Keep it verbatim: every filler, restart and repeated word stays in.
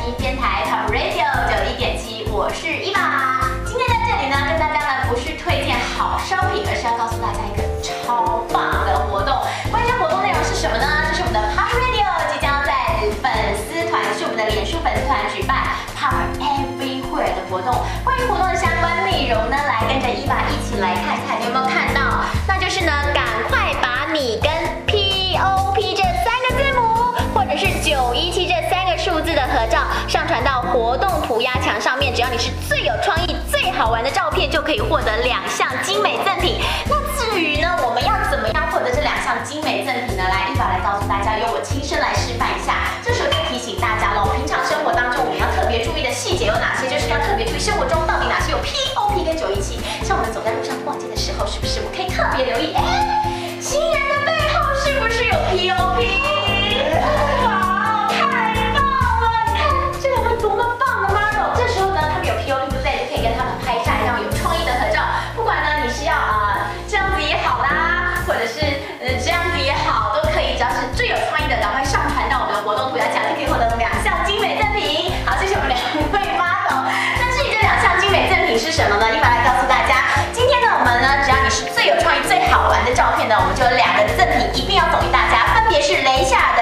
音电台 Top Radio 九一点七，我是伊娃。今天在这里呢，跟大家呢不是推荐好商品，而是要告诉大家一个超棒的活动。关于这活动内容是什么呢？就是我们的 Top Radio 即将在粉丝团，是我们的脸书粉丝团举办 Top Everywhere 的活动。关于活动的相关内容呢，来跟着伊娃一起来看看，你有没有看到？那就是呢，赶快把你跟 P O P 这三个字母，或者是九一七这三个数字的合照，上传到活动涂鸦墙上面。只要你是最有创意、最好玩的照片，就可以获得两项精美赠品。那至于呢，我们要怎么样获得这两项精美赠品呢？来，伊娃来告诉大家，由我亲身来示范一下。这首先提醒大家喽，平常生活当中我们要特别注意的细节有哪些？就是要特别注意生活中到底哪些有 P O P 跟九一七。像我们走在路上逛街的时候，是不是我可以特别留意？哎，新人的背后是不是有 P O P？ 哇，太棒了！你看这两位多么棒的 model， 这时候呢，他们有 P O P， 对不对？就可以跟他们拍下一张有创意的合照。不管呢你是要啊、呃、这样子也好啦，或者是呃这样子也好，都可以。只要是最有创意的，赶快上传到我们的活动涂鸦墙，就可以获得两项精美赠品。好，谢谢我们两位 model。那至于这两项精美赠品是什么呢？一把来告诉大家。今天呢，我们呢，只要你是最有创意、最好玩的照片呢，我们就有两个赠品一定要送给大家，分别是雷夏